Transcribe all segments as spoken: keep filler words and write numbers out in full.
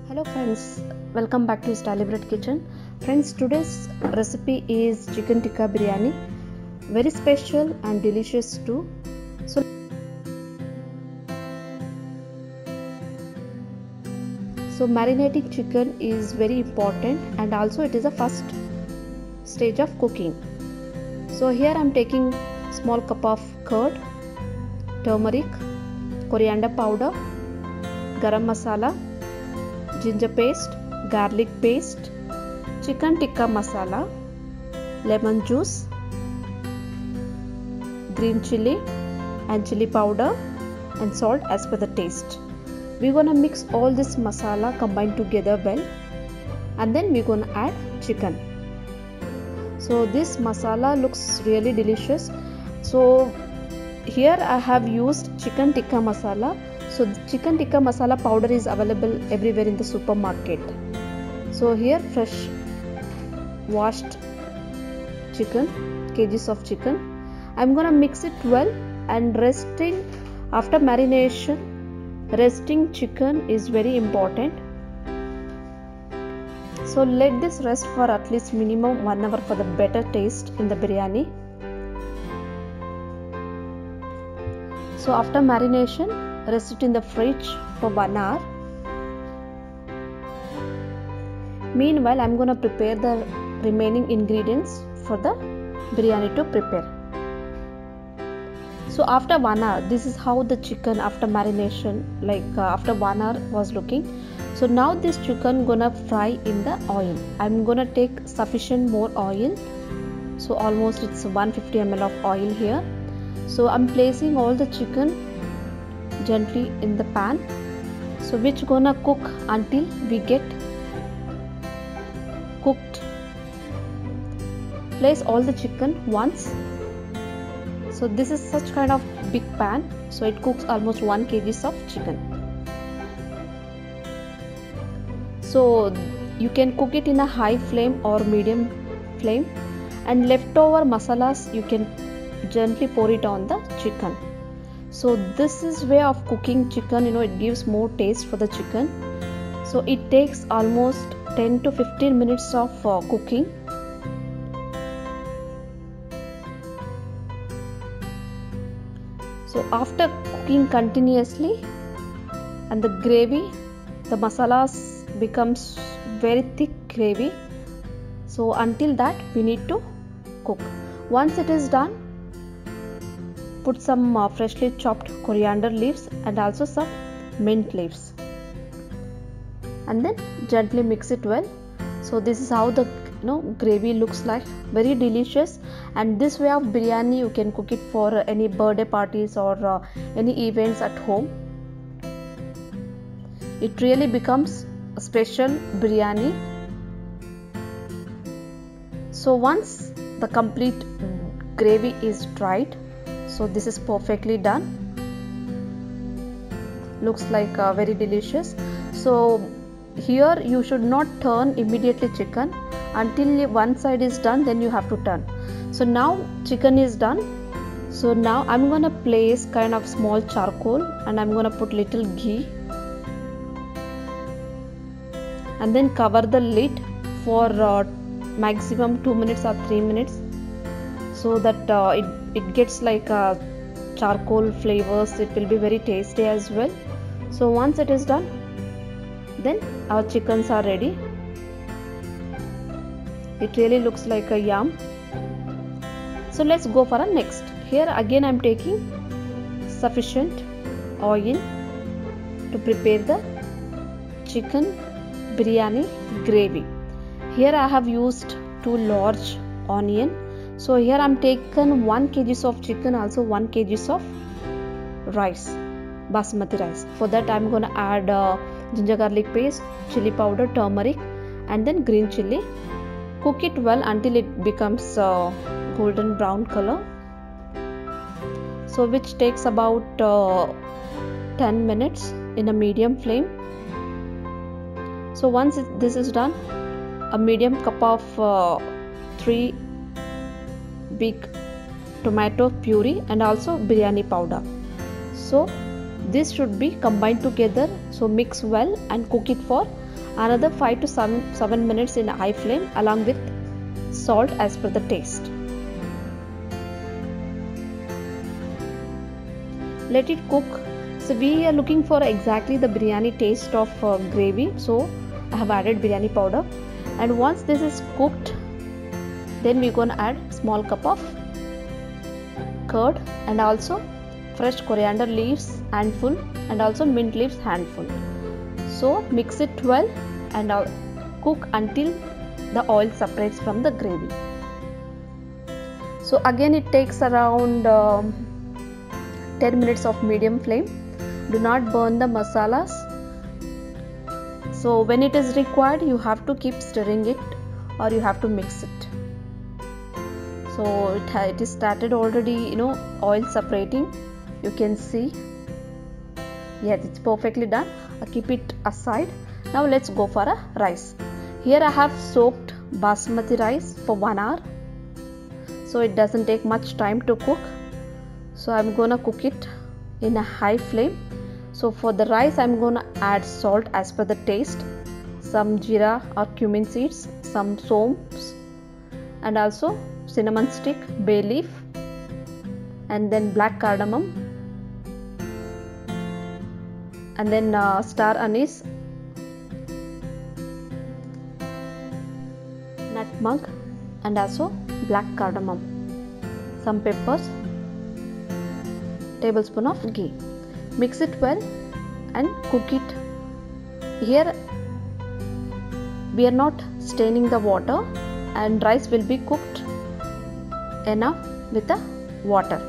Hello friends, welcome back to Stylish Bread Kitchen. Friends, today's recipe is chicken tikka biryani. Very special and delicious too. So, so marinating chicken is very important, and also it is a first stage of cooking. So here I am taking small cup of curd, turmeric, coriander powder, garam masala, ginger paste, garlic paste, chicken tikka masala, lemon juice, green chili and chili powder and salt as per the taste. We're gonna mix all this masala combined together well, and then we're gonna add chicken. So this masala looks really delicious. So here I have used chicken tikka masala. So the chicken tikka masala powder is available everywhere in the supermarket. So here fresh washed chicken, kgs of chicken. I'm gonna mix it well, and resting after marination, resting chicken is very important. So let this rest for at least minimum one hour for the better taste in the biryani. So after marination, rest it in the fridge for one hour. Meanwhile, I'm gonna prepare the remaining ingredients for the biryani to prepare. So after one hour, this is how the chicken after marination, like uh, after one hour was looking. So now this chicken gonna fry in the oil. I'm gonna take sufficient more oil. So almost it's one hundred fifty milliliters of oil here. So I'm placing all the chicken gently in the pan, so which gonna cook until we get cooked. Place all the chicken once. So this is such kind of big pan, so it cooks almost one kilogram of chicken. So you can cook it in a high flame or medium flame, and leftover masalas you can gently pour it on the chicken. So this is way of cooking chicken, you know, it gives more taste for the chicken. So it takes almost ten to fifteen minutes of uh, cooking. So after cooking continuously, and the gravy, the masalas becomes very thick gravy. So until that we need to cook. Once it is done, put some uh, freshly chopped coriander leaves and also some mint leaves, and then gently mix it well. So this is how the you know gravy looks like, very delicious. And this way of biryani you can cook it for uh, any birthday parties or uh, any events at home. It really becomes a special biryani. So once the complete gravy is dried, so this is perfectly done, looks like uh, very delicious. So here you should not turn immediately chicken until one side is done, then you have to turn. So now chicken is done. So now I'm gonna place kind of small charcoal, and I'm gonna put little ghee, and then cover the lid for uh, maximum two minutes or three minutes, so that uh, it, it gets like uh, charcoal flavors. It will be very tasty as well. So once it is done, then our chickens are ready. It really looks like a yum. So let's go for a next. Here again I'm taking sufficient oil to prepare the chicken biryani gravy. Here I have used two large onion. So here I'm taken one kilogram of chicken, also one kilogram of rice, basmati rice. For that I'm gonna add uh, ginger garlic paste, chili powder, turmeric, and then green chili. Cook it well until it becomes uh, golden brown color. So which takes about uh, ten minutes in a medium flame. So once it, this is done, a medium cup of uh, three big tomato puree and also biryani powder. So this should be combined together. So mix well and cook it for Another five to seven minutes in high flame along with salt as per the taste. Let it cook. So we are looking for exactly the biryani taste of uh, gravy. So I have added biryani powder, and once this is cooked, then we're gonna add small cup of curd and also fresh coriander leaves handful and also mint leaves handful. So mix it well and uh, cook until the oil separates from the gravy. So again it takes around um, ten minutes of medium flame. Do not burn the masalas. So when it is required, you have to keep stirring it or you have to mix it. So it, it is started already, you know, oil separating. You can see. Yes, it's perfectly done. I'll keep it aside. Now let's go for a rice. Here I have soaked basmati rice for one hour. So it doesn't take much time to cook. So I'm gonna cook it in a high flame. So for the rice I'm gonna add salt as per the taste, some jeera or cumin seeds, some soaps, and also cinnamon stick, bay leaf, and then black cardamom, and then uh, star anise, nutmeg, and also black cardamom, some peppers, tablespoon of ghee. Mix it well and cook it. Here we are not staining the water, and rice will be cooked enough with the water.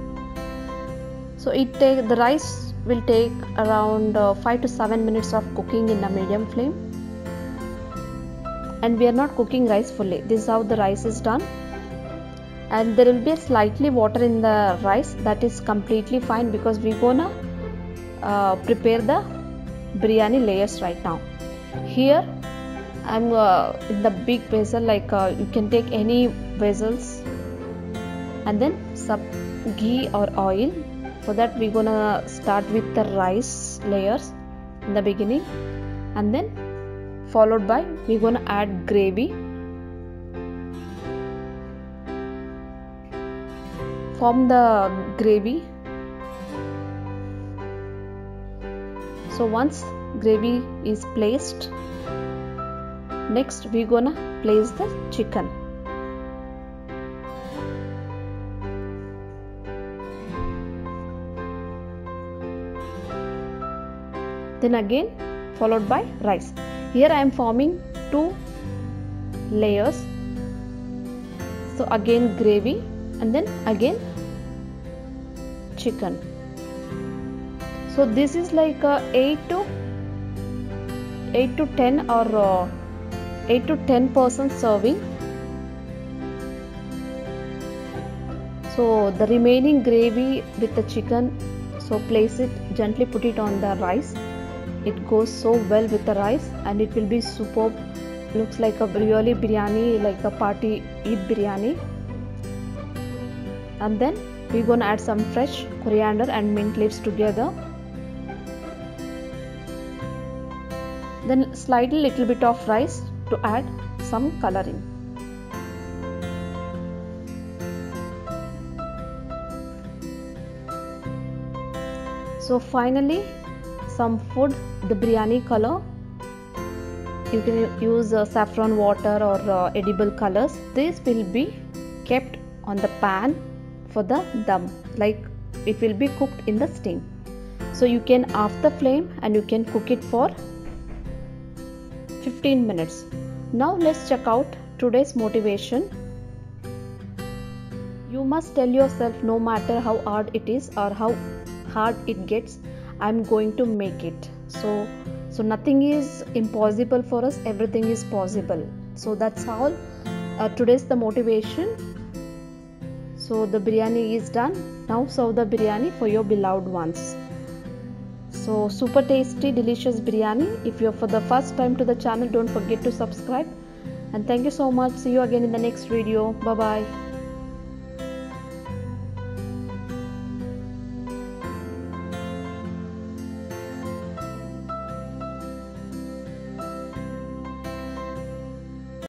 So it take the rice will take around uh, five to seven minutes of cooking in a medium flame, and we are not cooking rice fully. This is how the rice is done, and there will be slightly water in the rice. That is completely fine because we're gonna uh, prepare the biryani layers right now. Here I'm uh, in the big vessel, like uh, you can take any vessels, and then some ghee or oil. For that we're gonna start with the rice layers in the beginning, and then followed by we're gonna add gravy. Form the gravy. So once gravy is placed, next we're gonna place the chicken. Then again followed by rice. Here I am forming two layers. So again gravy, and then again chicken. So this is like a eight to ten or uh, eight to ten percent serving. So the remaining gravy with the chicken, so place it gently, put it on the rice. It goes so well with the rice and it will be superb. Looks like a really biryani, like a party Eid biryani. And then we're gonna add some fresh coriander and mint leaves together. Then slightly little bit of rice to add some coloring. So finally some food, the biryani color. You can use uh, saffron water or uh, edible colors. This will be kept on the pan for the dum, like it will be cooked in the steam. So you can off the flame and you can cook it for fifteen minutes. Now let's check out today's motivation. You must tell yourself, no matter how hard it is or how hard it gets, I'm going to make it. So so nothing is impossible for us, everything is possible. So that's all. Uh, today's the motivation. So the biryani is done. Now serve the biryani for your beloved ones. So super tasty, delicious biryani. If you're for the first time to the channel, don't forget to subscribe. And thank you so much. See you again in the next video. Bye bye.